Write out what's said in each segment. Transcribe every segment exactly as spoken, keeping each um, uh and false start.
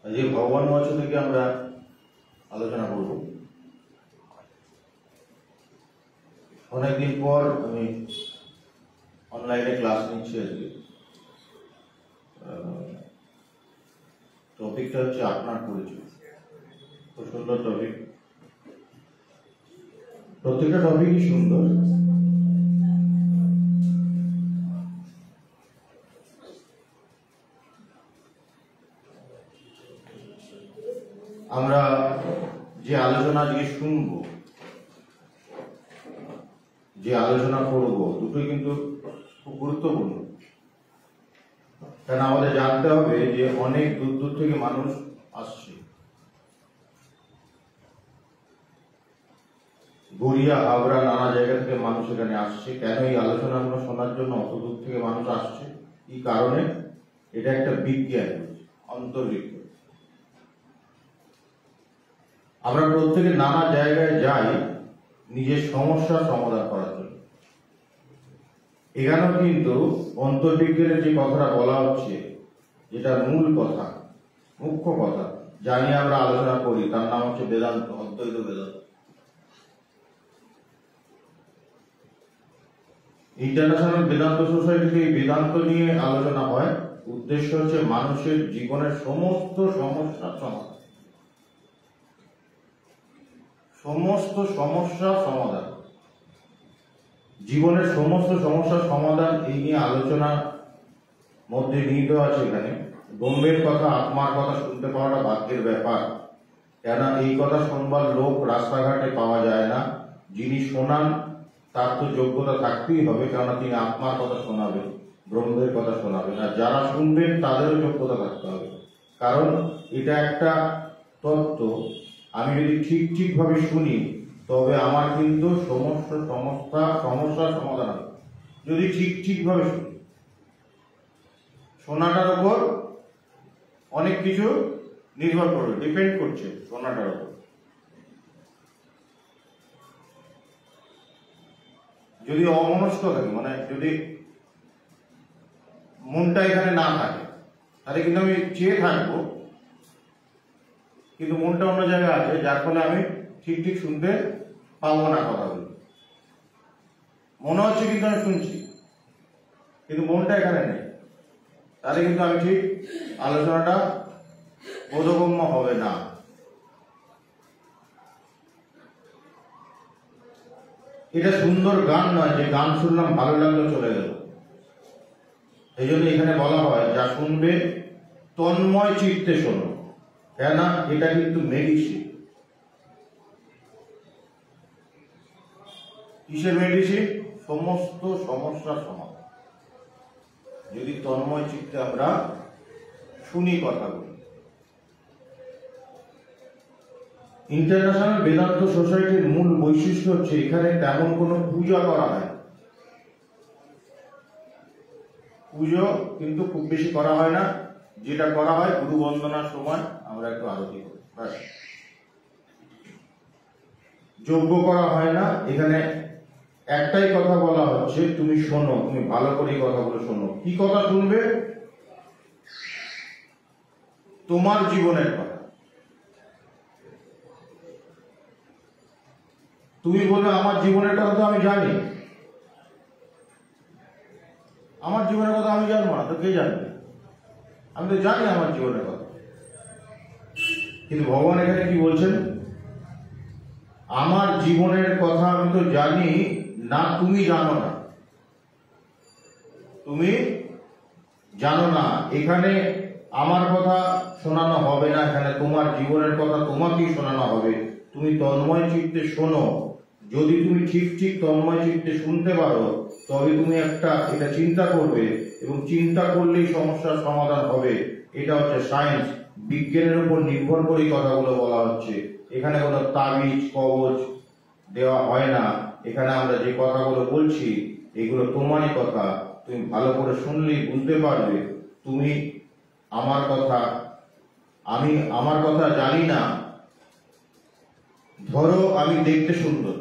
আজকে ভগবান মহাশয় থেকে আমরা আলোচনা করব। অনেকদিন পর আমি অনলাইনে ক্লাস নিচ্ছি। আজকে টপিকটা হচ্ছে আপনার পরিচয়। খুব সুন্দর টপিক, প্রত্যেকটা টপিকই সুন্দর। আমরা যে আলোচনা আজকে শুনব, যে আলোচনা করব, দুটোই কিন্তু খুব গুরুত্বপূর্ণ। কারণ আমাদের জানতে হবে যে অনেক দূর দূর থেকে মানুষ আসছে। গড়িয়া, হাওড়া, নানা জায়গা থেকে মানুষ এখানে আসছে। কেন এই আলোচনাগুলো শোনার জন্য অত দূর থেকে মানুষ আসছে, এই কারণে এটা একটা বিজ্ঞান, অন্তর্লিপ্ত। আমরা প্রত্যেকে নানা জায়গায় যাই নিজের সমস্যার সমাধান করার জন্য। এখানেও কিন্তু অন্তর্বিজ্ঞানের যে কথাটা বলা হচ্ছে, যেটা মূল কথা, মুখ্য কথা, যা নিয়ে আমরা আলোচনা করি, তার নাম হচ্ছে বেদান্ত, অদ্বৈত বেদান্ত। ইন্টারন্যাশনাল বেদান্ত সোসাইটিতে এই বেদান্ত নিয়ে আলোচনা হয়। উদ্দেশ্য হচ্ছে মানুষের জীবনের সমস্ত সমস্যার সমাধান, সমস্ত সমস্যার সমাধান, জীবনের সমস্ত সমস্যার সমাধান এই নিয়ে আলোচনার মধ্যে নিহিত আছে। এখানে ব্রহ্মের কথা, আত্মার কথা শুনতে পাওয়াটা ভাগ্যের ব্যাপার। কেন এই কথা শুনবার লোক রাস্তাঘাটে পাওয়া যায় না। যিনি শোনান তার তো যোগ্যতা থাকতেই হবে, কেননা তিনি আত্মার কথা শোনাবেন, ব্রহ্মের কথা শোনাবেন। আর যারা শুনবেন তাদেরও যোগ্যতা থাকতে হবে, কারণ এটা একটা তত্ত্ব। আমি যদি ঠিক ঠিক ভাবে শুনি তবে আমার কিন্তু সমস্ত সমস্যা সমস্যার সমাধান হবে। যদি ঠিক ঠিক ভাবে শুনি, শোনাটার উপর অনেক কিছু নির্ভর করবে, ডিপেন্ড করছে শোনাটার উপর। যদি অমনস্ক থাকে, মানে যদি মনটা এখানে না থাকে, তাহলে কিন্তু আমি চেয়ে থাকবো, কিন্তু মনটা অন্য জায়গায় আছে, যার ফলে আমি ঠিক ঠিক শুনতে পাবো না কথাগুলো। মনে হচ্ছে কিন্তু আমি শুনছি, কিন্তু মনটা এখানে নেই, তাহলে কিন্তু আমি ঠিক আলোচনাটা বোধগম্য হবে না। এটা সুন্দর গান নয় যে গান শুনলাম ভালো লাগলো চলে গেল। এই জন্য এখানে বলা হয় যা শুনবে তন্ময় চিত্তে শোনো। কেন এটা কিন্তু মেডিসিন। কিসের মেডিসিন? সমস্ত সমস্যার সমাধান, যদি তন্ময় চিত্তে আমরা শুনি কথাগুলো। ইন্টারন্যাশনাল বেদান্ত সোসাইটির মূল বৈশিষ্ট্য হচ্ছে এখানে তেমন কোনো পূজা করা হয়। পুজো কিন্তু খুব বেশি করা হয় না। যেটা করা হয় গুরু বন্দনার সময় আমরা একটু আরতি করি, যজ্ঞ করা হয় না। এখানে একটাই কথা বলা হচ্ছে, তুমি শোনো, তুমি ভালো করে কথাগুলো শোনো। কি কথা শুনবে? তোমার জীবনের কথা। তুমি বলবে আমার জীবনের কথা তো আমি জানি, আমার জীবনের কথা আমি জানবো না তো কে জানবে? আমি তো জানি আমার জীবনের কথা। কিন্তু ভগবান এখানে কি বলছেন? আমার জীবনের কথা আমি তো জানি না, তুমি জানো না, তুমি জানো না। এখানে আমার কথা শোনানো হবে না, এখানে তোমার জীবনের কথা তোমাকেই শোনানো হবে। তুমি তন্ময় চিত্তে শোনো। যদি তুমি ঠিক ঠিক তন্ময় চিত্তে শুনতে পারো তবে তুমি একটা এটা চিন্তা করবে, এবং চিন্তা করলেই সমস্যার সমাধান হবে। এটা হচ্ছে সায়েন্স, বিজ্ঞানের উপর নির্ভর করে কথাগুলো বলা হচ্ছে। এখানে কোনো তাবিজ কবজ দেওয়া হয় না। এখানে আমরা যে কথাগুলো বলছি এগুলো তোমারই কথা। তুমি ভালো করে শুনলেই বুঝতে পারবে তুমি আমার কথা, আমি আমার কথা জানি না। ধরো আমি দেখতে সুন্দর,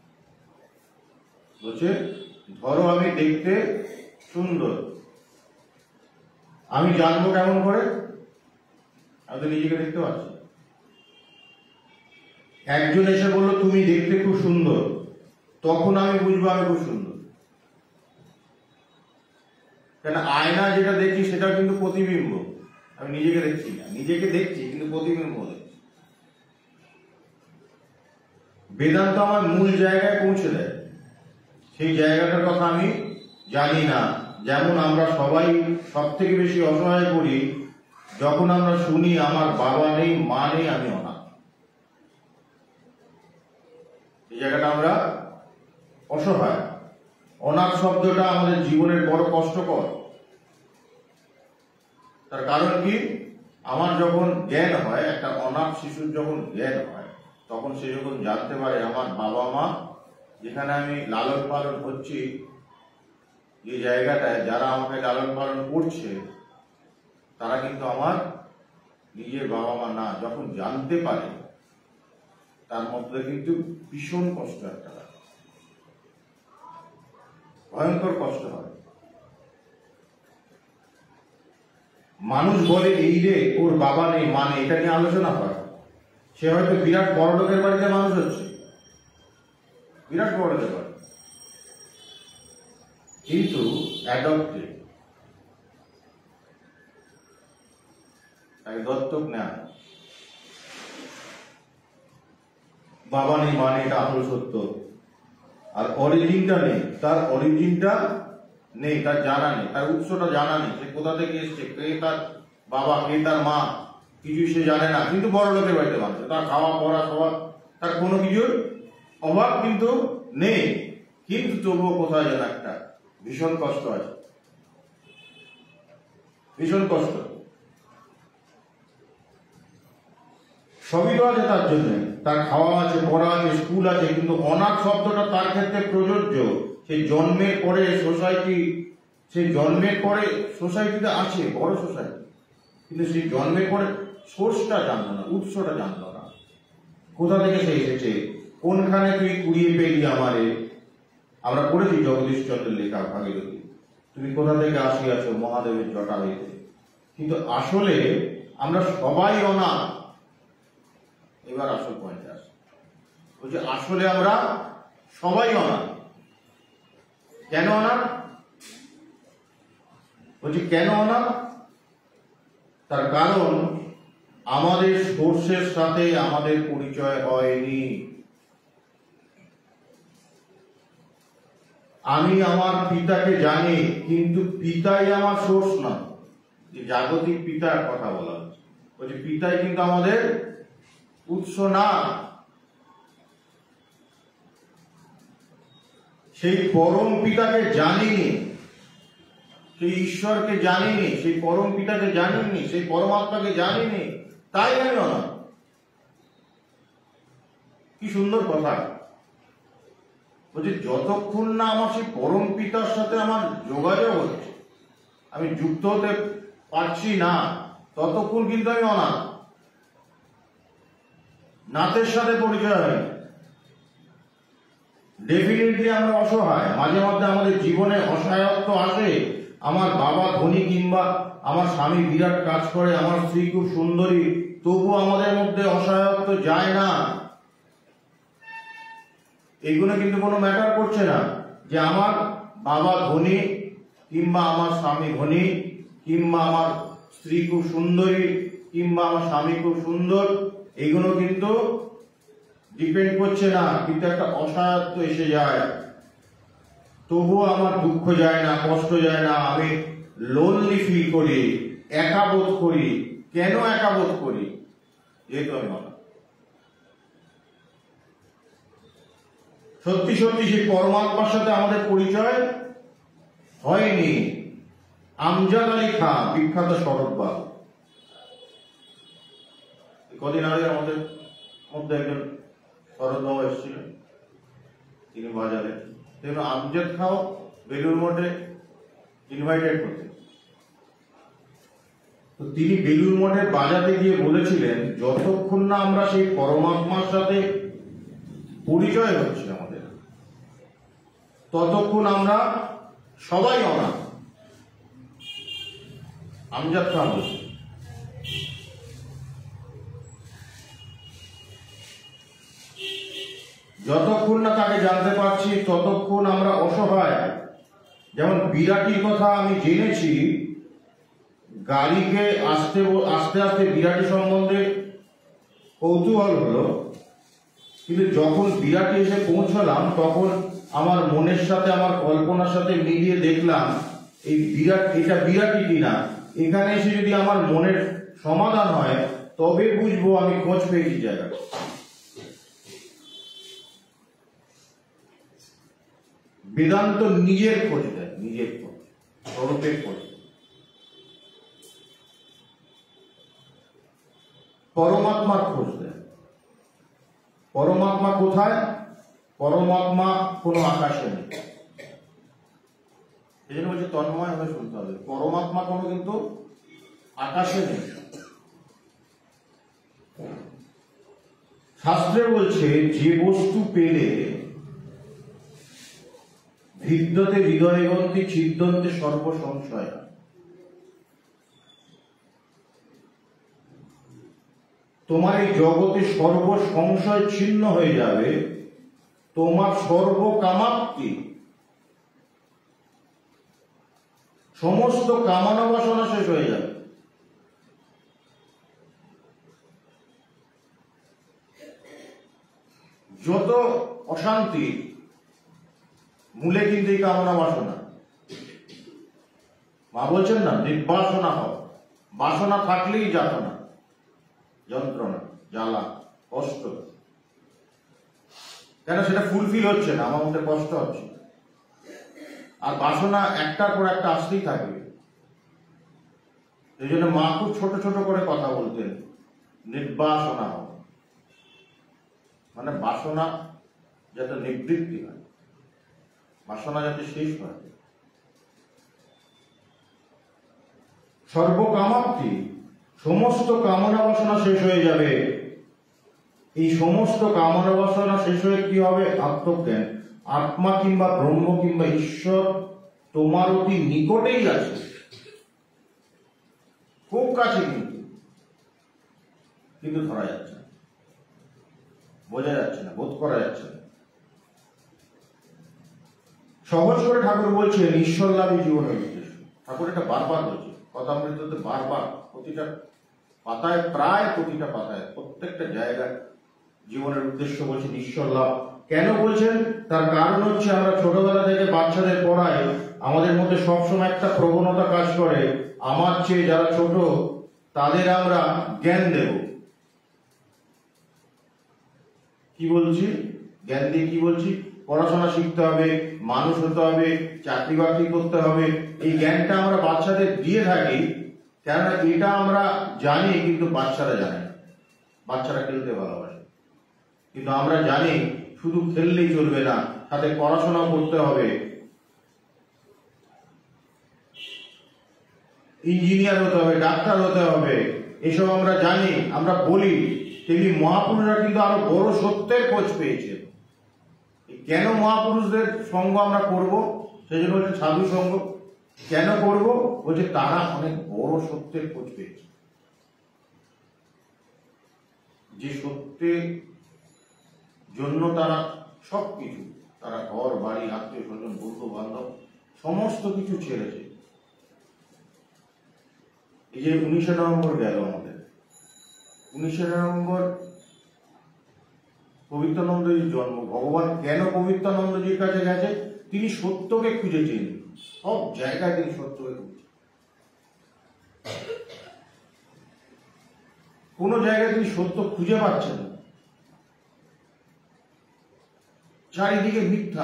বলছে ধরো আমি দেখতে সুন্দর, আমি জানবো কেমন করে? আমি তো নিজেকে দেখতে পাচ্ছি। একজন এসে বললো তুমি দেখতে খুব সুন্দর, তখন আমি বুঝবো আমি খুব সুন্দর। কেন আয়না যেটা দেখছি সেটা কিন্তু প্রতিবিম্ব, আমি নিজেকে দেখছি না। নিজেকে দেখছি কিন্তু প্রতিবিম্ব দেখছি। বেদান্ত আমার মূল জায়গায় পৌঁছে দেয়, সেই জায়গাটার কথা আমি জানি না। যেমন আমরা সবাই সব থেকে বেশি অসহায় করি যখন আমরা শুনি আমার বাবা নেই, মা নেই, আমি অনাথ। এই জায়গাটা আমরা অসহায়। অনাথ শব্দটা আমাদের জীবনের বড় কষ্টকর। তার কারণ কি, আমার যখন জ্ঞান হয়, একটা অনাথ শিশুর যখন জ্ঞান হয়, তখন সে যখন জানতে পারে আমার বাবা মা যেখানে আমি লালন পালন হচ্ছি, যে জায়গাটায় যারা আমাকে লালন পালন করছে তারা কিন্তু আমার নিজের বাবা মা না, যখন জানতে পারে তার মধ্যে কিন্তু ভীষণ কষ্ট একটা হয়, ভয়ঙ্কর কষ্ট হয়। মানুষ বলে এই রে ওর বাবা নেই মা নেই, এটা নিয়ে আলোচনা হয়। সে হয়তো বিরাট বড় লোকের বাড়িতে মানুষ হচ্ছে, বিরাট বড় লোকের বাড়ি, কিন্তু অ্যাডপ্টেড, তাকে দত্তক নেয়। বাবা নেই মা নেই, এটা আসল সত্য। আর অরিজিনটা নেই, তার অরিজিনটা নেই, তার জানা নেই, তার উৎসটা জানা নেই, সে কোথা থেকে এসছে, কে তার বাবা, কে তার মা, কিছু সে জানে না। কিন্তু বড় লোকের বাড়িতে মানুষ, তার খাওয়া পড়া সবার, তার কোনো কিছুর অভাব কিন্তু নেই, কিন্তু তবুও কোথায় যেন একটা ভীষণ কষ্ট আছে, ভীষণ কষ্ট। সবই তো আছে তার জন্য, তার খাওয়া আছে, পড়া আছে, স্কুল আছে, কিন্তু অনাথ শব্দটা তার ক্ষেত্রে প্রযোজ্য। সেই জন্মের পরে সোসাইটি, সেই জন্মের পরে সোসাইটিতে আছে, বড় সোসাইটি, কিন্তু সেই জন্মের পরে সোর্সটা জানতো না, উৎসটা জানতো না, কোথা থেকে সে এসেছে, কোনখানে তুই কুড়িয়ে পেলি আমারে। আমরা পড়েছি জগদীশ চন্দ্রের লেখা ভাগীরথী, তুমি কোথা থেকে আসিয়াছ মহাদেবের জটা হইতে। কিন্তু আসলে আমরা সবাই অনাথ। এবার আসল পয়েন্টে আসে, বলছে আসলে আমরা সবাই অনাথ। কেন অনাথ? বলছি কেন অনাথ? তার কারণ আমাদের সোর্সের সাথে আমাদের পরিচয় হয়নি। আমি আমার পিতাকে জানি, কিন্তু পিতাই আমার সোর্স না। যে জাগতিক পিতার কথা বলা হচ্ছে, বলছে পিতাই কিন্তু আমাদের উৎস না। সেই পরম পিতাকে জানিনি, সেই ঈশ্বরকে জানিনি, সেই পরম পিতাকে জানিনি, সেই পরমাত্মাকে জানিনি, তাই আমি অনাথ। কি সুন্দর কথা। বলছি যতক্ষণ না আমার সেই পরম পিতার সাথে আমার যোগাযোগ হচ্ছে, আমি যুক্ত হতে পারছি না, ততক্ষণ কিন্তু আমি অনাথ। নাথের সাথে পরিচয় হয়, ডেফিনেটলি আমরা অসহায়। মাঝে মধ্যে আমাদের জীবনে অসহায়ত্ব আসে। আমার বাবা ধনী কিংবা আমার স্বামী বিরাট কাজ করে, আমার স্ত্রী খুব সুন্দরী, তবুও আমাদের মধ্যে অসহায়ত্ব যায় না। এগুলো কিন্তু কোনো ম্যাটার করছে না যে আমার বাবা ধনী কিংবা আমার স্বামী ধনী কিংবা আমার স্ত্রী খুব সুন্দরী কিংবা আমার স্বামী খুব সুন্দর, এগুলো কিন্তু ডিপেন্ড করছে না। কিন্তু একটা অসহায়ত্ব এসে যায়, তবুও আমার দুঃখ যায় না, কষ্ট যায় না, আমি লোনলি ফিল করি, একা বোধ করি। কেন একা বোধ করি? যেহেতু আমি অনাথ। সত্যি সত্যি সেই পরমাত্মার সাথে আমাদের পরিচয় হয়নি। আমজাদ আলী খান, বিখ্যাত শরৎবাবু, কদিন আগে আমাদের মধ্যে একজন শরৎবাবু এসেছিলেন, তিনি বাজারে, তিনি আমজাদ খাও বেলুর মঠে ইনভাইটেড করতেন। তো তিনি বেলুর মঠে বাজাতে গিয়ে বলেছিলেন, যতক্ষণ না আমরা সেই পরমাত্মার সাথে পরিচয় হচ্ছে আমাদের, ততক্ষণ আমরা সবাই অনাথ। আমজাদ খান বলছে যতক্ষণ না তাকে জানতে পারছি ততক্ষণ আমরা অসহায়। যেমন বিরাটির কথা আমি জেনেছি, গাড়িকে আস্তে আস্তে আস্তে বিরাটি সম্বন্ধে কৌতূহল হলো, কিন্তু যখন বিরাটি এসে পৌঁছলাম তখন আমার মনের সাথে আমার কল্পনার সাথে মিলিয়ে দেখলাম এই বিরাট এটা বিরাটি কিনা। এখানে এসে যদি আমার মনের সমাধান হয় তবে বুঝবো আমি খোঁজ পেয়েছি জায়গাটা। বেদান্ত নিজের খোঁজ দেয়, নিজের খোঁজ, স্বরূপের খোঁজ। পরমাত্মার খোঁজ দেয়। পরমাত্মা কোথায়? পরমাত্মা কোন আকাশে নেই। এই জন্য বলছে তন্ময় হয়ে শুনতে হবে। পরমাত্মা কোনো কিন্তু আকাশে নেই। শাস্ত্রে বলছে যে বস্তু পেলে ভিদ্যতে হৃদয়গন্তি ছিদ্যন্তে সর্ব সংশয়। তোমার এই জগতে সর্ব সংশয় ছিন্ন হয়ে যাবে, তোমার সর্বকামাপ্তি, সমস্ত কামনা বাসনা শেষ হয়ে যাবে। যত অশান্তি মূলে কিন্তু এই কামনা বাসনা। মা বলছেন না নির্বাসনা হয়, বাসনা থাকলেই যাতনা, যন্ত্রণা, জ্বালা, কষ্ট। কেন? সেটা ফুলফিল হচ্ছে না, আমার মধ্যে কষ্ট হচ্ছে। আর বাসনা একটার পর একটা আসতেই থাকবে। এই জন্য মা খুব ছোট ছোট করে কথা বলতেন, নির্বাসনা হবে, মানে বাসনা যাতে নিবৃত্তি হয়, বাসনা যাতে শেষ হয়। সর্বকামাপ্তি, সমস্ত কামনা বাসনা শেষ হয়ে যাবে। এই সমস্ত কামনা বাসনা শেষ হয়ে কি হবে? আত্মজ্ঞান। আত্মা কিংবা ব্রহ্ম কিংবা ঈশ্বর তোমার অতি নিকটেই আছে, খুব কাছে, কিন্তু কিন্তু ধরা যাচ্ছে না, বোঝা যাচ্ছে না, বোধ করা যাচ্ছে না। সহজ করে ঠাকুর বলছেন ঈশ্বর লাভই জীবনের উদ্দেশ্য। ঠাকুর এটা বারবার বলছে, কথামৃততে বারবার, প্রতিটা পাতায়, প্রায় প্রতিটা পাতায়, প্রত্যেকটা জায়গায় জীবনের উদ্দেশ্য বলছেন ঈশ্বর লাভ। কেন বলছেন? তার কারণ হচ্ছে আমরা ছোটবেলা থেকে বাচ্চাদের পড়াই, আমাদের মধ্যে সবসময় একটা প্রবণতা কাজ করে, আমার চেয়ে যারা ছোট তাদের আমরা জ্ঞান দেব। কি বলছি? জ্ঞান দিয়ে কি বলছি? পড়াশোনা শিখতে হবে, মানুষ হতে হবে, চাকরি বাকরি করতে হবে। এই জ্ঞানটা আমরা বাচ্চাদের দিয়ে থাকি, কেননা এটা আমরা জানি, কিন্তু বাচ্চারা জানে না। বাচ্চারা খেলতে ভালোবাসে, কিন্তু আমরা জানি শুধু খেললেই চলবে না, সাথে পড়াশোনা করতে হবে, ইঞ্জিনিয়ার হতে হবে, ডাক্তার হতে হবে। এসব আমরা জানি, আমরা বলি। তেমনি মহাপুরুষরা কিন্তু আরো বড় সত্যের খোঁজ পেয়েছে। কেন মহাপুরুষদের সঙ্গ আমরা করব? সেই জন্য হচ্ছে সাধু সঙ্গ। কেন করব? বলছে তারা অনেক বড় সত্যের খোঁজ পেয়েছে। যে সত্যের জন্য তারা সবকিছু, তারা ঘর বাড়ি, আত্মীয় স্বজন, বন্ধু বান্ধব সমস্ত কিছু ছেড়েছে। এই যে উনিশে নভেম্বর গেল আমাদের, উনিশে নভেম্বর পবিত্রানন্দজির জন্ম। ভগবান কেন পবিত্রানন্দজির কাছে গেছে? তিনি সত্যকে খুঁজেছেন, সব জায়গায় তিনি সত্যকে খুঁজেছেন। কোন জায়গায় তিনি সত্য খুঁজে পাচ্ছেন না, চারিদিকে মিথ্যা।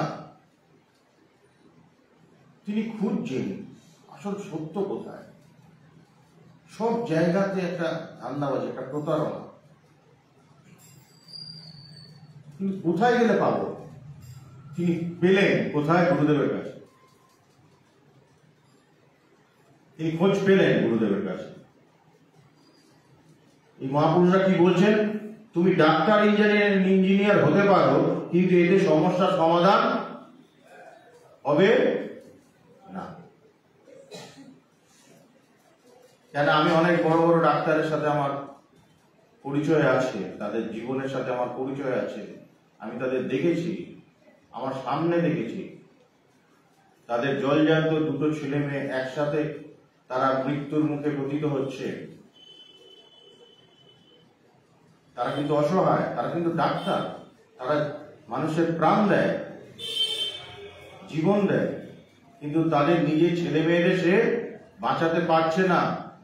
তিনি খুঁজছেন আসল সত্য কোথায়। সব জায়গাতে একটা ধান্দাবাজি, একটা প্রতারণা। কিন্তু কোথায় গেলে পাবো? তিনি পেলেন কোথায়? গুরুদেবের কাছে। তিনি খোঁজ পেলেন গুরুদেবের কাছে। এই মহাপুরুষরা কি বলছেন? তুমি ডাক্তার, ইঞ্জিনিয়ার ইঞ্জিনিয়ার হতে পারো, কিন্তু এতে সমস্যার সমাধান হবে না। কেন? আমি অনেক বড় বড় ডাক্তারের সাথে আমার পরিচয় আছে, তাদের জীবনের সাথে আমার পরিচয় আছে। আমি তাদের দেখেছি, আমার সামনে দেখেছি। তাদের জলজান্ত দুটো ছেলে মেয়ে একসাথে তারা মৃত্যুর মুখে পতিত হচ্ছে। তারা কিন্তু অসহায়, তারা কিন্তু ডাক্তার, তারা মানুষের প্রাণ দেয়, জীবন দেয়, কিন্তু তাদের নিজের ছেলে মেয়েদের সে বাঁচাতে পারছে না।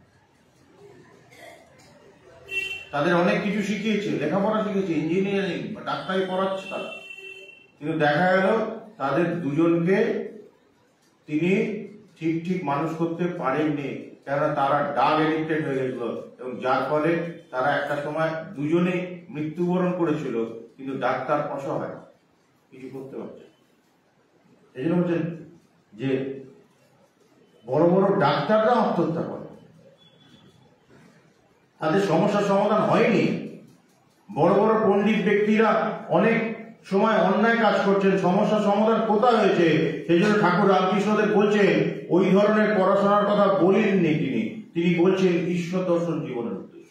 তাদের অনেক কিছু শিখিয়েছে, লেখাপড়া শিখেছে, ইঞ্জিনিয়ারিং বা ডাক্তারি পড়াচ্ছে তারা, কিন্তু দেখা গেল তাদের দুজনকে তিনি ঠিক ঠিক মানুষ করতে পারেননি, কেননা তারা ড্রাগ এডিক্টেড হয়ে গেছিল, এবং যার ফলে তারা একটা সময় দুজনেই মৃত্যুবরণ করেছিল। কিন্তু ডাক্তার অসহায়, কিছু করতে পারছে। এই জন্য বলছেন যে বড় বড় ডাক্তাররা আত্মহত্যা করে, তাদের সমস্যার সমাধান হয়নি। বড় বড় পণ্ডিত ব্যক্তিরা অনেক সময় অন্যায় কাজ করছেন, সমস্যার সমাধান কোথায় হয়েছে? সেই জন্য ঠাকুর রামকৃষ্ণদেব বলছেন ওই ধরনের পড়াশোনার কথা বলেননি তিনি, তিনি বলছেন ঈশ্বর দর্শন জীবনের উদ্দেশ্য।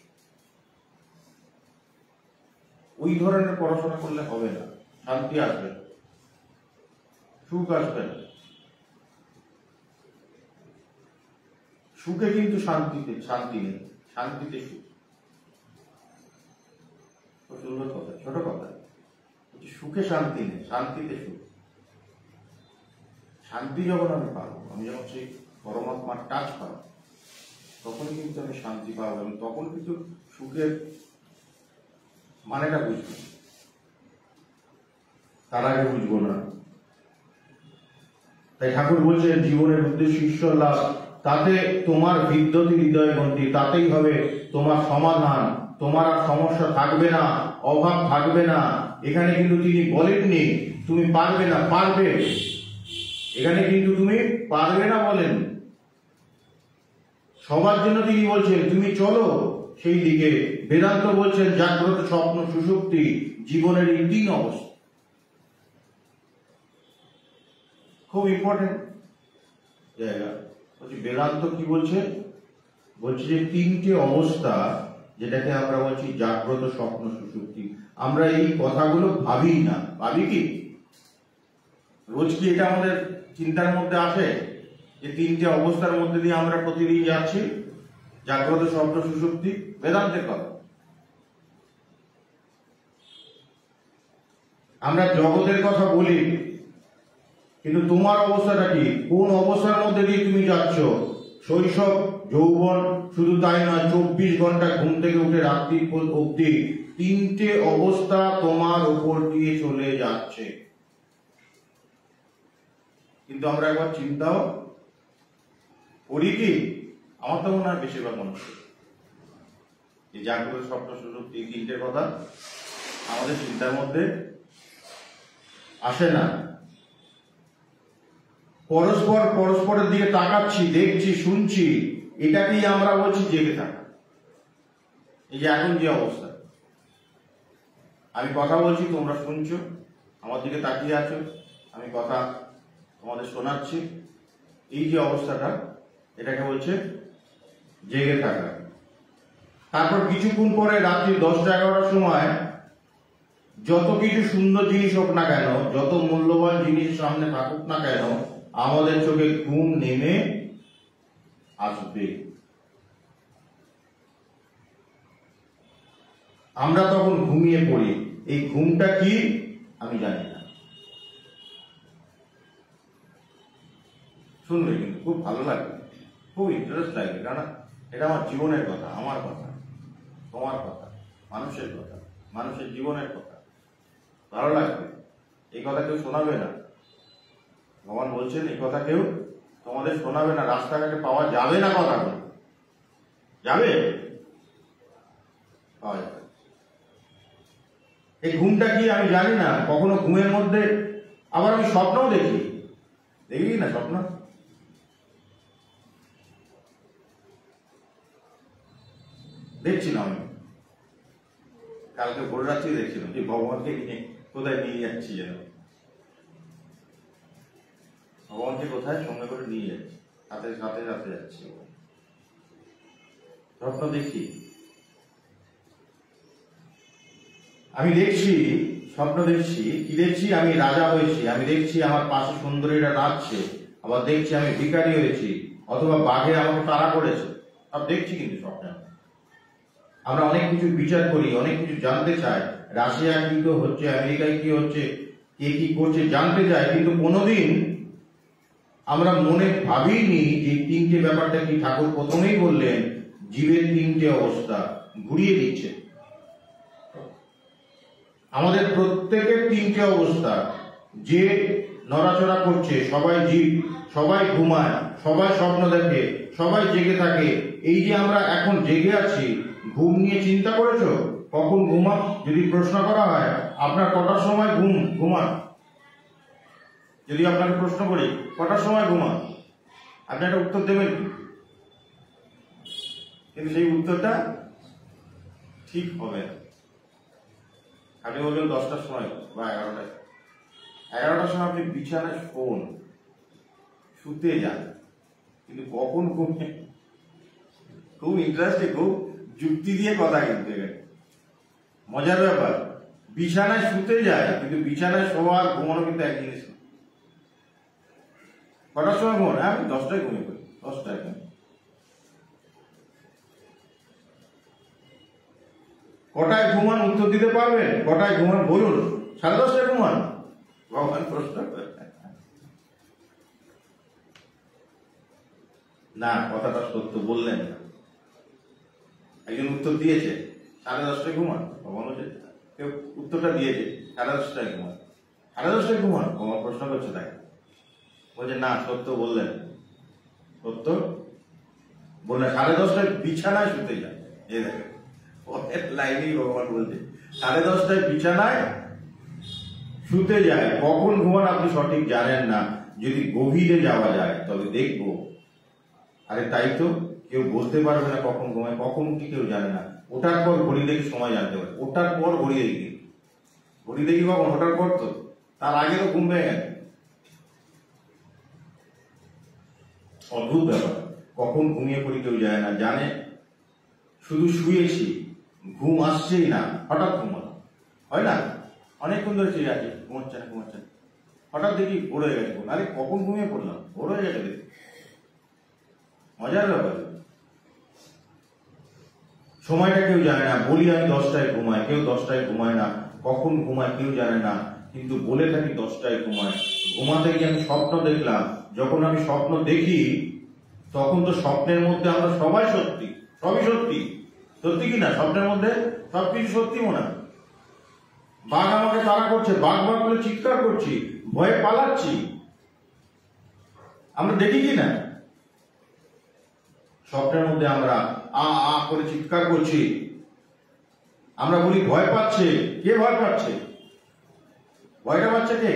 ওই ধরনের পড়াশোনা করলে হবে না, শান্তি আসবে না, সুখ আসবে না। সুখে কিন্তু শান্তিতে শান্তি নেই, শান্তিতে সুখ। সুন্দর কথা, ছোট কথা, সুখে শান্তি নেই, শান্তিতে সুখ। শান্তি যখন আমি পাবো, আমি যখন সেই পরমাত্মার টাচ পাবো, তখনই কিন্তু আমি শান্তি পাবো, এবং তখন কিন্তু সুখের মানেটা বুঝবো, তার আগে বুঝবো না। তাই ঠাকুর বলছেন জীবনের উদ্দেশ্য ঈশ্বর লাভ, তাতে তোমার বিদ্যুৎ হৃদয় গ্রন্থি, তাতেই হবে তোমার সমাধান। তোমার আর সমস্যা থাকবে না, অভাব থাকবে না। এখানে কিন্তু তিনি বলেননি তুমি পারবে না, পারবে। এখানে কিন্তু তুমি পারবে না বলেন, সবার জন্য তিনি বলছেন তুমি চলো সেই দিকে। বেদান্ত বলছেন জাগ্রত, স্বপ্ন, সুষুপ্তি জীবনের এই তিন অবস্থা। খুব ইম্পর্টেন্ট জায়গা। বেদান্ত কি বলছে? বলছে যে তিনটে অবস্থা, যেটাকে আমরা বলছি জাগ্রত, স্বপ্ন, সুষুপ্তি। আমরা এই কথাগুলো ভাবি না, ভাবি কি রোজ কি এটা আমাদের চিন্তার মধ্যে আসে যে তিনটে অবস্থার মধ্যে দিয়ে আমরা প্রতিদিন যাচ্ছি? জাগ্রত, স্বপ্ন, সুষুপ্তি বেদান্তের কথা। আমরা জগতের কথা বলি, কিন্তু তোমার অবস্থাটা কি? কোন অবস্থার মধ্যে দিয়ে তুমি যাচ্ছ? শৈশব, যৌবন, শুধু তাই নয়, চব্বিশ ঘন্টা ঘুম থেকে উঠে রাত্রি অবধি তিনটে অবস্থা তোমার উপর দিয়ে চলে যাচ্ছে। কিন্তু আমরা একবার চিন্তাও করি কি? আমার তো মনে হয় বেশিরভাগ মানুষ এই জাগ্রত, স্বপ্ন, সুষুপ্তি এই তিনটের কথা আমাদের চিন্তার মধ্যে আসে না। পরস্পর পরস্পরের দিকে তাকাচ্ছি, দেখছি, শুনছি, এটাকেই আমরা বলছি জেগে থাকা। এই যে এখন যে অবস্থা, আমি কথা বলছি, তোমরা শুনছো, আমার দিকে তাকিয়ে আছো, আমি কথা তোমাদের শোনাচ্ছি, এই যে অবস্থাটা, এটাকে বলছে জেগে থাকা। তারপর কিছুক্ষণ পরে রাত্রি দশটা এগারোটার সময় যত কিছু সুন্দর জিনিস হোক না কেন, যত মূল্যবান জিনিস সামনে থাকুক না কেন, আমাদের চোখে ঘুম নেমে আসবে। আমরা তখন ঘুমিয়ে পড়ি। এই ঘুমটা কি আমি জানি না। শুনবে কিন্তু খুব ভালো লাগবে, খুব ইন্টারেস্ট লাগবে, কারণ এটা আমার জীবনের কথা, আমার কথা, তোমার কথা, মানুষের কথা, মানুষের জীবনের কথা। ভালো লাগবে। এই কথা কেউ শোনাবে না। ভগবান বলছেন এই কথা কেউ তোমাদের শোনাবে না, রাস্তাঘাটে পাওয়া যাবে না। কথা যাবে, পাওয়া যাবে। এই ঘুমটা কি আমি জানি না। কখনো ঘুমের মধ্যে আবার আমি স্বপ্নও দেখি, দেখি না স্বপ্ন? দেখছিলাম আমি কালকে ভোর রাত্রি দেখছিলাম যে ভগবানকে নিয়ে কোথায় নিয়ে যাচ্ছি, যেন ভগবানকে কোথায় সঙ্গে করে নিয়ে যাচ্ছি, হাতে সাথে সাথে যাচ্ছি। স্বপ্ন দেখি, আমি দেখছি স্বপ্ন দেখছি, কি দেখছি? আমি রাজা হয়েছি, আমি দেখছি আমার পাশে সুন্দরীরা নাচছে, আবার দেখছি আমি ভিখারি হয়েছি, অথবা বাঘে আমাকে তাড়া করেছে, সব দেখছি কিন্তু স্বপ্নে। আমরা অনেক কিছু বিচার করি, অনেক কিছু জানতে চাই, রাশিয়া কি তো হচ্ছে, আমেরিকায় কি হচ্ছে, কে কি করছে জানতে চাই, কিন্তু কোনোদিন আমরা মনে ভাবিনি যে তিনটে ব্যাপারটা কি। ঠাকুর প্রথমেই বললেন জীবের তিনটে অবস্থা, ঘুরিয়ে দিচ্ছে আমাদের প্রত্যেকের তিনটে অবস্থা। যে নড়াচড়া করছে সবাই জীব, সবাই ঘুমায়, সবাই স্বপ্ন দেখে, সবাই জেগে থাকে। এই যে আমরা এখন জেগে আছি, ঘুম নিয়ে চিন্তা করেছো কখন ঘুমা? যদি প্রশ্ন করা হয় আপনার কটার সময় ঘুম ঘুমান, যদি আপনাকে প্রশ্ন করি কটার সময় ঘুমান, আপনি একটা উত্তর দেবেন, কিন্তু সেই উত্তরটা ঠিক হবে না। আপনি বলবেন দশটার সময় বা এগারোটায়, এগারোটার সময় আপনি বিছানায় শোন, শুতে যান, কিন্তু কখন ঘুমে? খুব ইন্টারেস্টিং, খুব যুক্তি দিয়ে কথা, কিন্তু মজার ব্যাপার। বিছানায় শুতে যায়, কিন্তু বিছানায় শোয়া আর ঘুমানো কিন্তু এক জিনিস। কটার সময় ঘুমান? হ্যাঁ, আমি দশটায় ঘুমিয়ে পড়ি, দশটায়। কটায় ঘুমান উত্তর দিতে পারবেন? কটায় ঘুমান বলুন? সাড়ে দশটায় ঘুমান? ভগবান প্রশ্ন না, কথাটা সত্য বললেন না। একজন উত্তর দিয়েছে সাড়ে দশটায় ঘুমান, ভগবান হচ্ছে কেউ উত্তরটা দিয়েছে সাড়ে দশটায় ঘুমান, সাড়ে দশটায় ঘুমান, ভগবান প্রশ্ন করছে তাই, বলছে না সত্য বললেন, সত্য বললেন সাড়ে দশটায় বিছানায় শুতে যায়। এই দেখেন পরের লাইনেই ভগবান বলছে সাড়ে দশটায় বিছানায় শুতে যায়। কখন ঘুমান আপনি সঠিক জানেন না। যদি গভীরে যাওয়া যায় তবে দেখবো, আরে তাই তো, কেউ বলতে পারবে না কখন ঘুমায়, কখন উঠি কেউ জানে না। ওটার পর ঘড়ি দেখি সময় জানতে পারে, ওটার পর ঘড়ি দেখি, ঘড়ি দেখি কখন? ওটার পর তো, তার আগে তো ঘুম ভেঙে গেছে। অদ্ভুত ব্যাপার, কখন ঘুমিয়ে পড়ি কেউ যায় না, জানে শুধু শুয়েছি, ঘুম আসছেই না, হঠাৎ ঘুমানো হয় না, অনেকক্ষণ ধরে চেয়ে আছে, ঘুমাচ্ছে না ঘুমাচ্ছে না, হঠাৎ দেখি ভোর হয়ে গেছে, আরে কখন ঘুমিয়ে পড়লাম, ভোর হয়ে গেছে দেখি। মজার ব্যাপার, সময়টা কেউ জানে না। বলি আমি দশটায় ঘুমাই, কেউ দশটায় ঘুমায় না, কখন ঘুমায় কেউ জানে না, কিন্তু বলে থাকি দশটায় ঘুমায়। ঘুমাতে গিয়ে আমি স্বপ্ন দেখলাম, যখন আমি স্বপ্ন দেখি তখন তো স্বপ্নের মধ্যে আমরা সবাই সত্যি, সবই সত্যি, সত্যি কিনা? স্বপ্নের মধ্যে সবকিছু সত্যি মনে হয়। বাঘ আমাকে তাড়া করছে, বাঘ বাঘ বলে চিৎকার করছি, ভয়ে পালাচ্ছি, আমরা দেখি কিনা? স্বপ্নের মধ্যে আমরা আ আ করে চিৎকার করছি, আমরা বলি ভয় পাচ্ছে। কে ভয় পাচ্ছে? ভয়টা পাচ্ছে কে?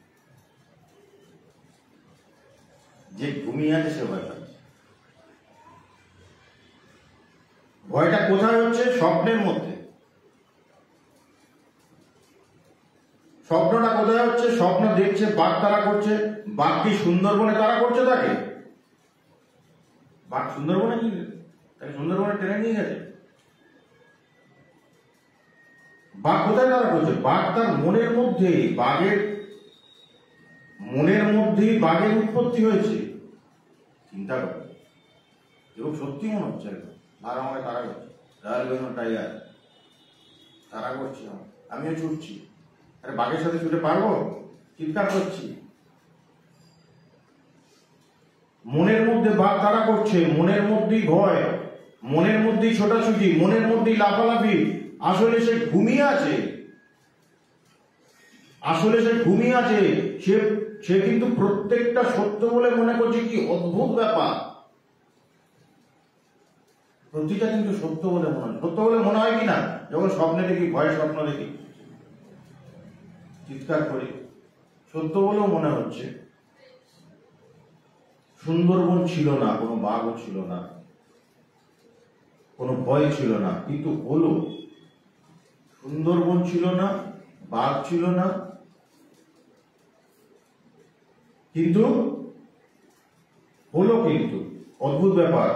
যে ঘুমিয়ে আছে সে ভয় পাচ্ছে। ভয়টা কোথায় হচ্ছে? স্বপ্নের মধ্যে। স্বপ্নটা কোথায় হচ্ছে? স্বপ্ন দেখছে বাঘ তাড়া করছে, বাঘ কি সুন্দরবনে তাড়া করছে তাকে? বাঘ সুন্দরবনে কি তাকে সুন্দরবনে টেনে নিয়ে গেছে? বাঘ কোথায় তাড়া করছে? বাঘ তার মনের মধ্যে, বাঘের মনের মধ্যেই বাঘের উৎপত্তি হয়েছে। চিন্তা করো, এবং সত্যি মনে হচ্ছে বাঘ আমাকে তাড়া করছে, রয়্যাল বেঙ্গল টাইগার তাড়া করছে, আমিও ছুটছি, আরে বাঘের সাথে ছুটে পারবো? চিৎকার করছি। মনের মধ্যে বাঘ তাড়া করছে, মনের মধ্যেই ভয়, মনের মধ্যেই ছোটাছুটি, মনের মধ্যেই লাফালাফি। আসলে সে ঘুমিয়ে আছে, আসলে সে ঘুমিয়ে আছে, সে সে কিন্তু প্রত্যেকটা সত্য বলে মনে করছে। কি অদ্ভুত ব্যাপার, প্রতিটা কিন্তু সত্য বলে মনে হয়। সত্য বলে মনে হয় কিনা? যখন স্বপ্নে দেখি, ভয়ের স্বপ্ন দেখি, চিৎকার করি, সত্য বলেও মনে হচ্ছে। সুন্দরবন ছিল না, কোনো বাঘও ছিল না, কোনো ভয় ছিল না, কিন্তু হলো। সুন্দরবন ছিল না, বাঘ ছিল না, কিন্তু হলো। কিন্তু অদ্ভুত ব্যাপার,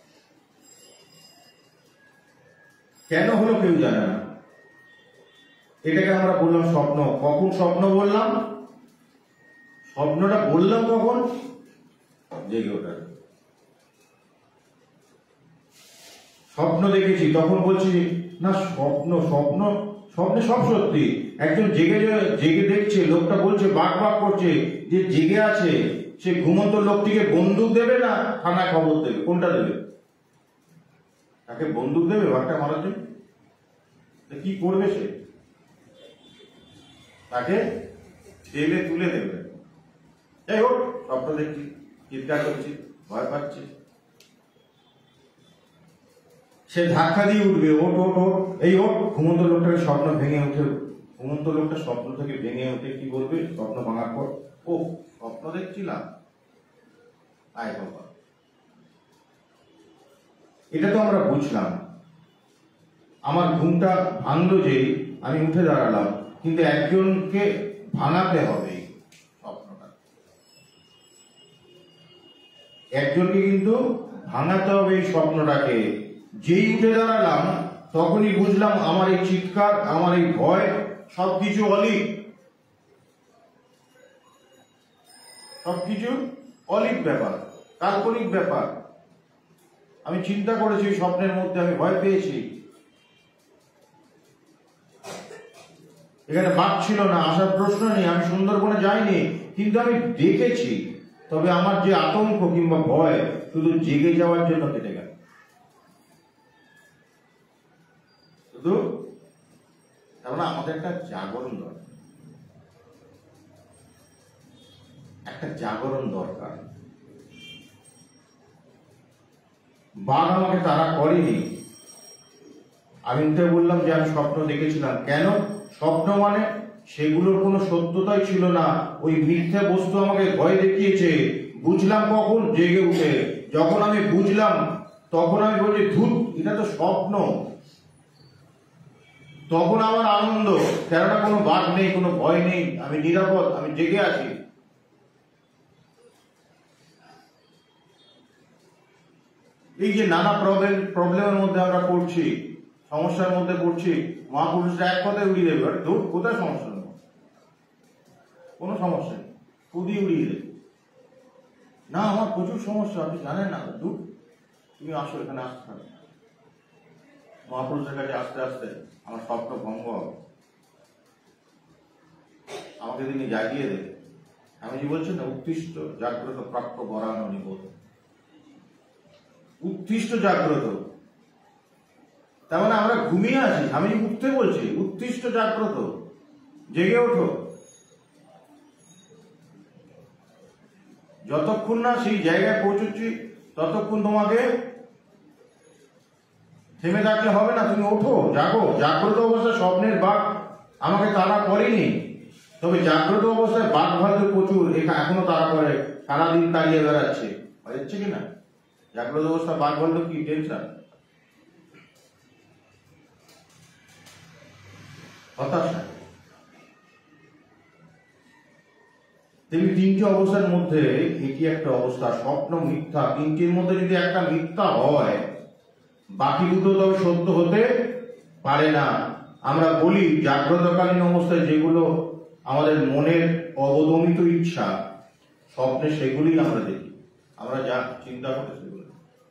কেন হলো কেউ জানে না। এটাকে আমরা বললাম স্বপ্ন। কখন স্বপ্ন বললাম? স্বপ্নটা বললাম কখন? জেগে ওঠার। স্বপ্ন দেখেছি তখন বলছি না স্বপ্ন স্বপ্ন স্বপ্নে সব সত্যি। একজন জেগে জেগে দেখছে, লোকটা বলছে বাক বাক করছে, যে জেগে আছে সে ঘুমন্ত লোকটিকে বন্দুক দেবে না থানায় খবর দেবে? কোনটা দেবে? তাকে বন্দুক দেবে বাঘটা মারার জন্য? কি করবে সে? তাকে ঠেলে তুলে দেবে। যাই হোক, স্বপ্ন দেখছি, চিৎকার করছি, ভয় পাচ্ছি, সে ধাক্কা দিয়ে উঠবে, ওট ওট ওট, এই ওট। ঘুমন্ত লোকটাকে স্বপ্ন ভেঙে উঠে, ঘুমন্ত লোকটা স্বপ্ন থেকে ভেঙে উঠে কি বলবে স্বপ্ন ভাঙার পর? ও স্বপ্ন দেখছিলাম, আয় বাবা। এটা তো আমরা বুঝলাম, আমার ঘুমটা ভাঙলো যে আমি উঠে দাঁড়ালাম, কিন্তু একজনকে ভাঙাতে হবে স্বপ্নটা, একজনকে কিন্তু ভাঙাতে হবে এই স্বপ্নটাকে। যেই উঠে দাঁড়ালাম তখনই বুঝলাম আমার এই চিৎকার, আমার এই ভয় সবকিছু অলিক, সবকিছু অলিক ব্যাপার, কাল্পনিক ব্যাপার। আমি চিন্তা করেছি স্বপ্নের মধ্যে, আমি ভয় পেয়েছি। এখানে বাঘ ছিল না, আসার প্রশ্ন নেই, আমি সুন্দরবনে যাইনি, কিন্তু আমি দেখেছি। তবে আমার যে আতঙ্ক কিংবা ভয় শুধু জেগে যাওয়ার জন্য কেটে গেল। শুধু তাহলে আমাদের একটা জাগরণ দরকার, একটা জাগরণ দরকার। বাঘ আমাকে তাড়া করেনি। আমি তো বললাম যে আমি স্বপ্ন দেখেছিলাম। কেন? স্বপ্ন মানে সেগুলোর কোনো সত্যতাই ছিল না, ওই মিথ্যা বস্তু আমাকে ভয় দেখিয়েছে। বুঝলাম কখন? জেগে উঠে। যখন আমি বুঝলাম তখন আমি বলছি ধুত, এটা তো স্বপ্ন। তখন আমার আনন্দ, কেননা কোনো বাঘ নেই, কোনো ভয় নেই, আমি নিরাপদ, আমি জেগে আছি। এই যে নানা প্রবলেম প্রবলেমের মধ্যে আমরা পড়ছি, সমস্যার মধ্যে পড়ছি, মহাপুরুষরা এক কথায় উড়িয়ে দেবে, ধুর কোথায় সমস্যা নেই, কোনো সমস্যা নেই, খুবই উড়িয়ে দেবে। না আমার প্রচুর সমস্যা, আপনি জানেন না, ধুর তুমি আসো, এখানে আসতে হবে। মহাপুরুষের কাছে আস্তে আস্তে আমার স্বপ্ন ভঙ্গ হবে, আমাকে তিনি জাগিয়ে দেবে। আমি যে বলছি না, উৎকৃষ্ট জাগ্রত প্রাপ্য বরানো নিবোধ, উৎকৃষ্ট জাগ্রত, তার মানে আমরা ঘুমিয়ে আছি, আমি উঠতে বলছি, উৎকৃষ্ট জাগ্রত, জেগে ওঠো। যতক্ষণ না সেই জায়গায় পৌঁছচ্ছি ততক্ষণ তোমাকে থেমে থাকলে হবে না, তুমি ওঠো, জাগো। জাগ্রত অবস্থায় স্বপ্নের বাঘ আমাকে তাড়া করেনি, তবে জাগ্রত অবস্থায় বাঘ ভাল্লুক প্রচুর এখনো তাড়া করে, সারাদিন তাড়িয়ে বেড়াচ্ছে, হচ্ছে কিনা? জাগ্রত অবস্থায় বাঘ ভাল্লুক কি টেনশন, হতাশা। তেমনি তিনটি অবস্থার মধ্যে এটি একটা অবস্থা, স্বপ্ন মিথ্যা। তিনটির মধ্যে যদি একটা মিথ্যা হয়, বাকি দুটো তবে সত্য হতে পারে না। আমরা বলি জাগ্রতকালীন অবস্থায় যেগুলো আমাদের মনের অবদমিত ইচ্ছা, স্বপ্নে সেগুলি আমরা দেখি, আমরা যা চিন্তা করি সেগুলো।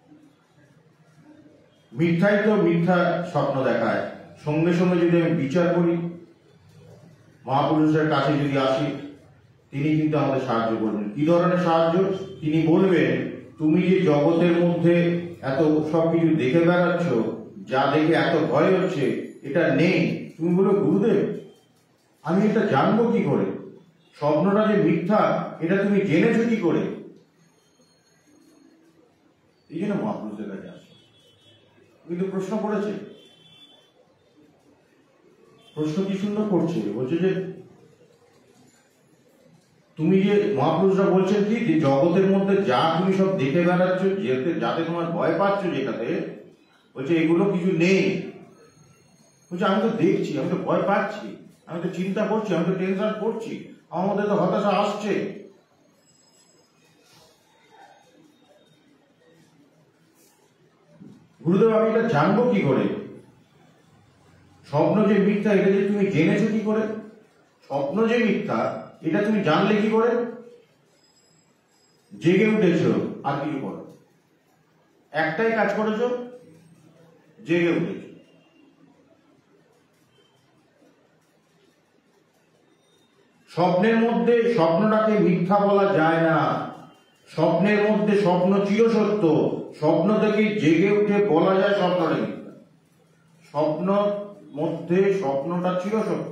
মিথ্যাই তো মিথ্যা স্বপ্ন দেখায়। সঙ্গে সঙ্গে যদি আমি বিচার করি, মহাপুরুষের কাছে যদি আসি, তিনি কিন্তু আমাদের সাহায্য করবেন। কি ধরনের সাহায্য? তিনি বলবেন তুমি যে জগতের মধ্যে এত সব কিছু দেখে বেড়াচ্ছ, যা দেখে এত ভয় হচ্ছে, এটা নেই। তুমি বলো গুরুদেব আমি এটা জানবো কি করে? স্বপ্নটা যে মিথ্যা এটা তুমি জেনেছো কি করে? এই জন্য মহাপুরুষের কাছে আসে। কিন্তু প্রশ্ন করেছে, প্রশ্ন কি সুন্দর করছে, বলছে যে তুমি যে, মহাপুরুষরা বলছেন কি, যে জগতের মধ্যে যা তুমি সব দেখে বেড়াচ্ছ, যেতে যাতে তোমার ভয় পাচ্ছ, যেটাতে বলছে এগুলো কিছু নেই। বলছে আমি তো দেখছি, আমি তো ভয় পাচ্ছি, আমি তো চিন্তা করছি, আমি তো টেনশন করছি, আমার মধ্যে তো হতাশা আসছে। গুরুদেব আমি এটা জানবো কি করে? স্বপ্ন যে মিথ্যা এটা যে তুমি জেনেছো কি করে? স্বপ্ন যে মিথ্যা এটা তুমি জানলে কি করে? জেগে উঠেছো, আর কিছু করো, একটাই কাজ করেছো, জেগে উঠেছো। স্বপ্নের মধ্যে স্বপ্নটাকে মিথ্যা বলা যায় না। স্বপ্নের মধ্যে স্বপ্ন চিরসত্য। স্বপ্ন থেকে জেগে উঠে বলা যায় স্বপ্নটা মিথ্যা। স্বপ্ন মধ্যে স্বপ্নটা চিরসত্য।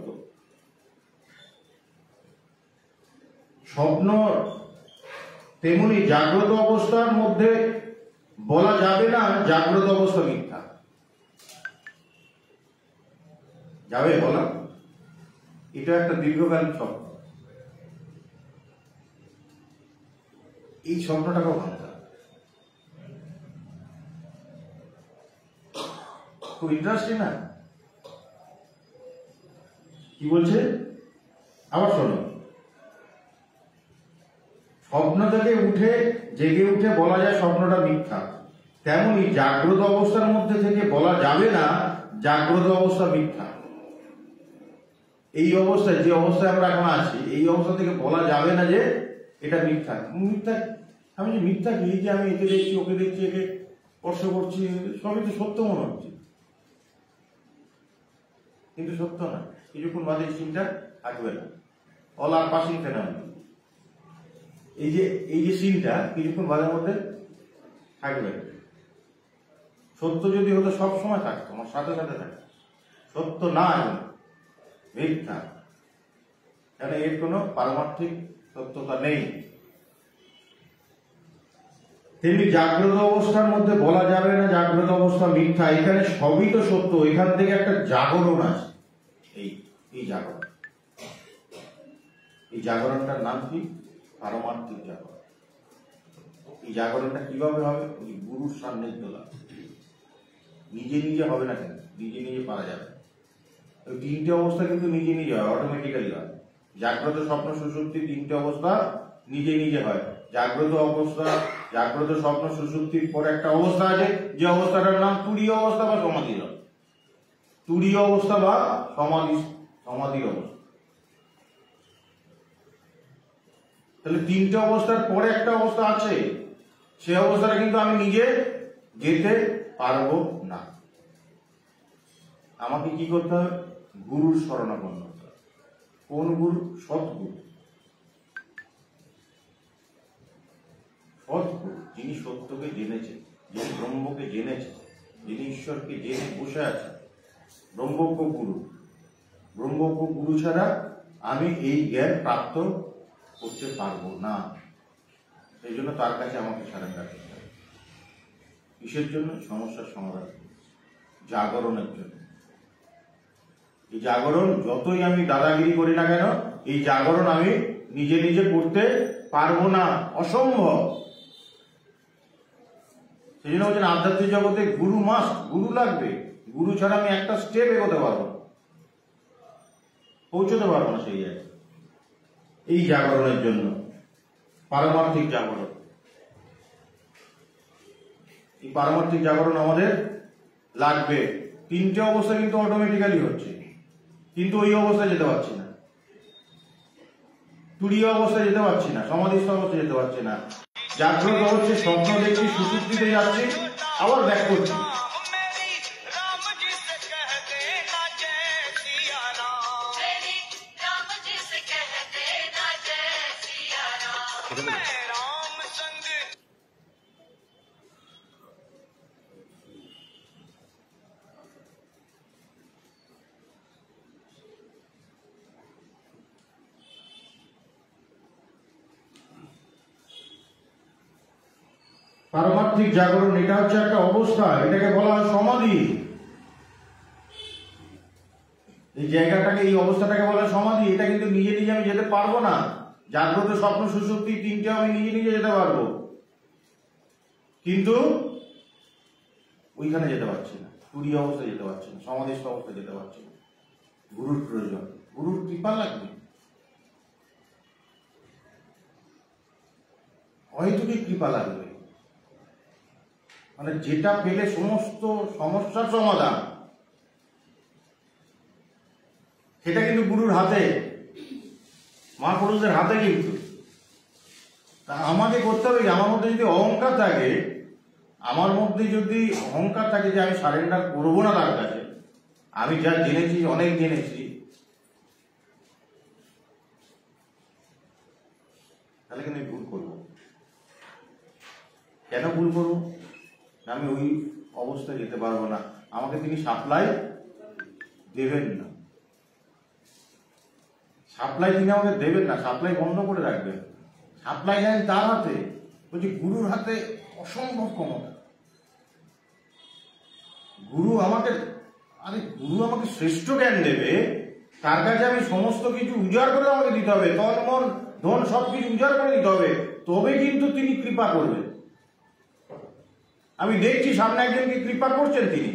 স্বপ্ন তেমনি জাগ্রত অবস্থার মধ্যে বলা যাবে না জাগ্রত অবস্থা মিথ্যা। যাবে বলা? এটা একটা দীর্ঘকালীন স্বপ্ন। এই স্বপ্নটাকেও ভাবতে হবে। খুব ইন্টারেস্টিং না? কি বলছে আবার শোনো, স্বপ্ন থেকে উঠে জেগে উঠে বলা যায় স্বপ্নটা মিথ্যা, তেমনি জাগ্রত অবস্থার মধ্যে থেকে বলা যাবে না জাগ্রত অবস্থা মিথ্যা। এই অবস্থায়, যে অবস্থায় আমরা এখন আছি, এই অবস্থা থেকে বলা যাবে না যে এটা মিথ্যা। মিথ্যা আমি যে মিথ্যা কি, যে আমি একে দেখছি, ওকে দেখছি, একে স্পর্শ করছি, সবই তো সত্য মনে হচ্ছে, কিন্তু সত্য না। কিছুক্ষণ বাদে এই সিনটা থাকবে না। All are passing phenomenon. এই যে এই যে সিনটা কিছুক্ষণ বাদের মধ্যে থাকবে। সত্য যদি হতো সব সময় থাকতো, আমার সাথে সাথে থাকতো। সত্য না, মিথ্যা, কেন এর কোনো পারমার্থিক সত্যতা নেই। তেমনি জাগ্রত অবস্থার মধ্যে বলা যাবে না জাগ্রত অবস্থা মিথ্যা। এখানে সবই তো সত্য, এখান থেকে একটা জাগরণ আছে। এই এই জাগরণ, এই জাগরণটার নাম কি? পারমার্থিক জাগরণ। এই জাগরণটা কিভাবে হবে? ওই গুরুর সান্নিধ্য লাভ। নিজে নিজে হবে না, কেন নিজে নিজে পারা যাবে। ওই তিনটে অবস্থা কিন্তু নিজে নিজে হয়, অটোমেটিক্যালি হয়। জাগ্রত, স্বপ্ন, সুষুপ্তি তিনটে অবস্থা নিজে নিজে হয়। জাগ্রত অবস্থা, জাগ্রত, স্বপ্ন, সুষুপ্তির পরে একটা অবস্থা আছে, যে অবস্থাটার নাম তুরীয় অবস্থা বা সমাধির অবস্থা। তুরীয় অবস্থা বা সমাধি, সমাধির অবস্থা। তাহলে তিনটে অবস্থার পরে একটা অবস্থা আছে, সে অবস্থাটা কিন্তু আমি নিজে যেতে পারবো না। আমাকে কি করতে হবে? গুরুর শরণাপন্ন হতে হবে। কোন গুরু? সৎগুরু। সৎগুরু, যিনি সত্যকে জেনেছেন, যিনি ব্রহ্মকে জেনেছেন, যিনি ঈশ্বরকে জেনে বসে আছেন, ব্রহ্মজ্ঞ গুরু। ব্রহ্মজ্ঞ গুরু ছাড়া আমি এই জ্ঞান প্রাপ্ত করতে পারবো না। সেই জন্য তার কাছে আমাকে সারেন্ডার করতে হবে। কিসের জন্য? সমস্যার সমাধান, জাগরণের জন্য। এই জাগরণ যতই আমি দাদাগিরি করি না কেন, এই জাগরণ আমি নিজে নিজে করতে পারবো না, অসম্ভব। সেই জন্য বলছেন আধ্যাত্মিক জগতে গুরু মাস্ট, গুরু লাগবে। গুরু ছাড়া আমি একটা স্টেপ এগোতে পারবো না, পৌঁছতে পারবো না সেই জায়গায়। এই জাগরণের জন্য, পারমার্থিক জাগরণ, এই পারমার্থিক জাগরণ আমাদের লাগবে। তিনটে অবস্থা কিন্তু অটোমেটিক্যালি হচ্ছে, কিন্তু ওই অবস্থায় যেতে পারছি না। তুরীয় অবস্থায় যেতে পারছি না, সমাধিস্থ অবস্থায় যেতে পারছি না। জাগ্রত হচ্ছে, স্বপ্ন দেখছি, সুষুপ্তিতে যাচ্ছি, আবার ব্যাক করছি। পারমার্থিক জাগরণ এটা হচ্ছে একটা অবস্থা, এটাকে বলা হয় সমাধি। এই জায়গাটাকে, এই অবস্থাটাকে বলা হয় সমাধি। এটা কিন্তু নিজে নিজে আমি যেতে পারবো না। জাগ্রত, স্বপ্ন, সুষুপ্তি তিনটে আমি নিজে নিজে যেতে পারবো, কিন্তু ওইখানে যেতে পারছি না। তুরীয় অবস্থায় যেতে পারছি না, সমাধিস্থ অবস্থায় যেতে পারছি না। গুরুর প্রয়োজন, গুরুর কৃপা লাগবে। অহেতুকী কৃপা লাগবে, মানে যেটা পেলে সমস্ত সমস্যার সমাধান, সেটা কিন্তু গুরুর হাতে, মহাপুরুষদের হাতে। কিন্তু তা আমাকে করতে হবে কি, আমার মধ্যে যদি অহংকার থাকে, আমার মধ্যে যদি অহংকার থাকে যে আমি সারেন্ডার করবো না তার কাছে, আমি যা জেনেছি অনেক জেনেছি, তাহলে কিন্তু ভুল করবো। কেন ভুল করবো? আমি ওই অবস্থায় যেতে পারবো না, আমাকে তিনি সাপ্লাই দেবেন না, সাপ্লাই তিনি আমাকে দেবেন না, সাপ্লাই বন্ধ করে রাখবেন। সাপ্লাই জানি তার হাতে, বলছি গুরুর হাতে অসম্ভব ক্ষমতা। গুরু আমাকে, আরে গুরু আমাকে শ্রেষ্ঠ জ্ঞান দেবে, তার কাছে আমি সমস্ত কিছু উজাড় করে আমাকে দিতে হবে, তন মন ধন সব কিছু উজাড় করে দিতে হবে, তবে কিন্তু তিনি কৃপা করবেন। আমি দেখছি সামনে একজনকে কৃপা করছেন তিনি,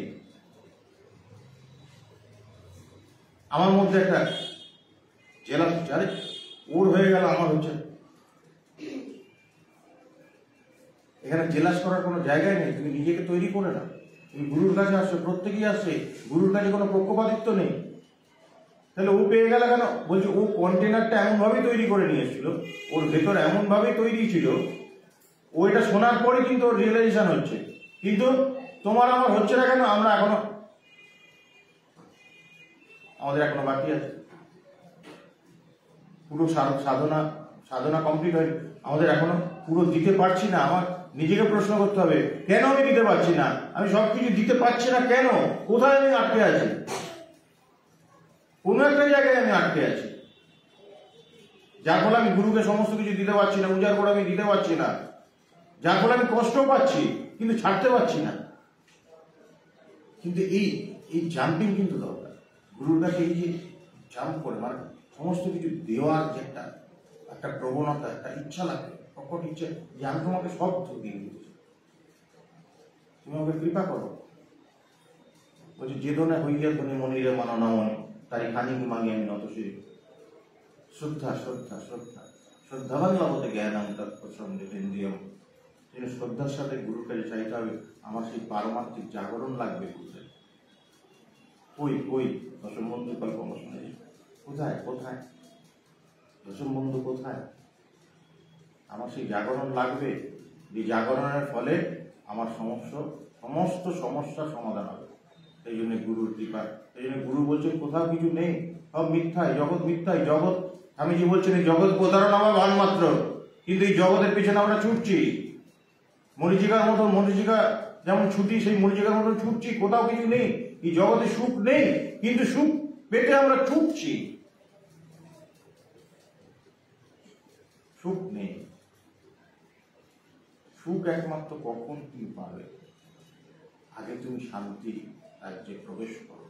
আমার মধ্যে একটা জেলা হচ্ছে, আরে ওর হয়ে গেল আমার হচ্ছে। এখানে জেলাস করার কোনো জায়গায় নেই, তুমি নিজেকে তৈরি করে না। তুমি গুরুর কাছে আসছো, প্রত্যেকেই আসছে, গুরুর কাছে কোনো পক্ষপাতিত্ব নেই। তাহলে ও পেয়ে গেল কেন? বলছে ও কন্টেনারটা এমন ভাবেই তৈরি করে নিয়ে এসেছিল, ওর ভেতর এমন ভাবেই তৈরি ছিল, ও এটা শোনার পরে কিন্তু ওর রিয়েলাইজেশন হচ্ছে। কিন্তু তোমার আমার হচ্ছে না কেন? আমরা এখনো, আমাদের এখনো বাকি আছে, পুরো সাধনা সাধনা কমপ্লিট হয়নি, আমাদের এখনো পুরো দিতে পারছি না। আমার নিজেকে প্রশ্ন করতে হবে, কেন আমি দিতে পারছি না? আমি সবকিছু দিতে পারছি না কেন? কোথায় আমি আটকে আছি? কোনো একটা জায়গায় আমি আটকে আছি, যার ফলে আমি গুরুকে সমস্ত কিছু দিতে পারছি না, উজাড় করে আমি দিতে পারছি না, যার ফলে আমি কষ্ট পাচ্ছি কিন্তু ছাড়তে পারছি না। কিন্তু এই এই জাম্পিং কিন্তু দরকার। গুরুর কাছে এই যে জাম্প করে, মানে সমস্ত কিছু দেওয়ার যে একটা একটা প্রবণতা, একটা ইচ্ছা লাগে, প্রকট ইচ্ছে যে আমি তোমাকে সব দিয়ে দিচ্ছি, তুমি আমাকে কৃপা করো। বলছি যে ধনে হইয়া ধনে মনিরে মানো না মনে, তারই খানি মাঙি আমি নত শিরি। শ্রদ্ধা শ্রদ্ধা শ্রদ্ধা শ্রদ্ধাবান লবতে জ্ঞানাম তৎপ্রসন্দেন্দ্রিয়ম। যেন শ্রদ্ধার সাথে গুরুর কাছে চাইতে হবে, আমার সেই পারমার্থিক জাগরণ লাগবে। গুরুদের ওই ওই দশম বন্ধু কল্পনা শুনে, কোথায় কোথায় দশম বন্ধু কোথায়? আমার সেই জাগরণ লাগবে, যে জাগরণের ফলে আমার সমস্ত সমস্ত সমস্যার সমাধান হবে। সেই জন্য গুরুর কৃপা। সেই জন্য গুরু বলছেন কোথাও কিছু নেই, সব মিথ্যাই, জগৎ মিথ্যাই। জগৎ, স্বামীজি বলছেন এই জগৎ প্রতারণা বা ভান মাত্র, কিন্তু এই জগতের পেছনে আমরা ছুটছি মরিচিকার মতো। মরিচিকা যেমন ছুটি, সেই মরিচিকার মতো ছুটছি, কোথাও কিছু নেই। এই জগতে সুখ নেই, কিন্তু সুখ পেতে আমরা ছুটছি। সুখ নেই, সুখ একমাত্র কখন তুমি পাবে? আগে তুমি শান্তি রাজ্যে প্রবেশ করো,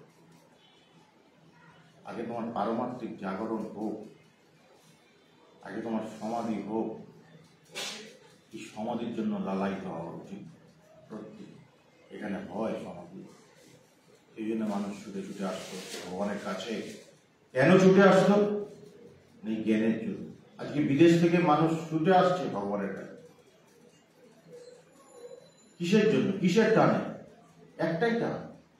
আগে তোমার পারমার্থিক জাগরণ হোক, আগে তোমার সমাধি হোক। এই সমাধির জন্য লালায়িত হওয়া উচিত প্রত্যেক। এখানে হয় সমাধি, এই জন্য মানুষ ছুটে ছুটে আসতো ভগবানের কাছে। কেন ছুটে আসতো? এই জ্ঞানের জন্য। আজকে বিদেশ থেকে মানুষ ছুটে আসছে ভগবানের কাছে, কিসের জন্য? কিসের টানে? একটাই টান,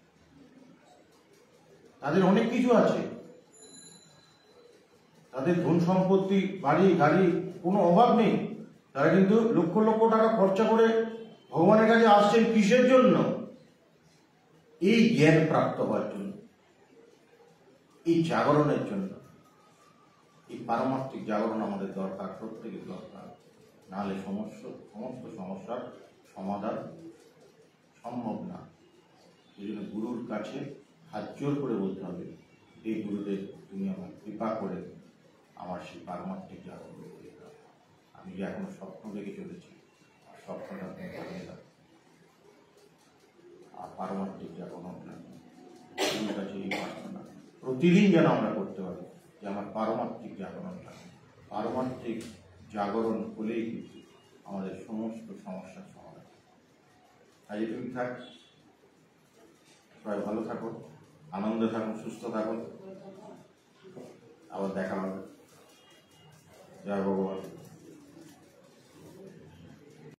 তাদের অনেক কিছু আছে, তাদের ধন সম্পত্তি, বাড়ি গাড়ি, কোনো অভাব নেই। তারা কিন্তু লক্ষ লক্ষ টাকা খরচা করে ভগবানের কাছে আসছেন কিসের জন্য? এই জ্ঞান প্রাপ্ত হওয়ার জন্য, এই জাগরণের জন্য। এই পারমার্থিক জাগরণ আমাদের দরকার, প্রত্যেকের দরকার, নাহলে সমস্যা সমস্ত সমস্যার সমাধান সম্ভব না। এই জন্য গুরুর কাছে হাত জোর করে বলতে হবে, এই গুরুদেব তুমি আমার কৃপা করে আমার সেই পারমার্থিক জাগরণ করে দাও। আমি যে এখনো স্বপ্ন দেখে চলেছি, স্বপ্নটা আপনি জানিয়ে দাও, আর পারমার্থিক জাগরণ গুরুর কাছে এই প্রার্থনা প্রতিদিন যেন আমরা করতে পারি, যে আমার পারমার্থিক জাগরণ থাকে। পারমার্থিক জাগরণ হলেই কিন্তু আমাদের সমস্ত সমস্যার সমাধান। আজ তুমি থাক, সবাই ভালো থাকো, আনন্দে থাকো, সুস্থ থাকো, আবার দেখা হবে। জয় ভগবান।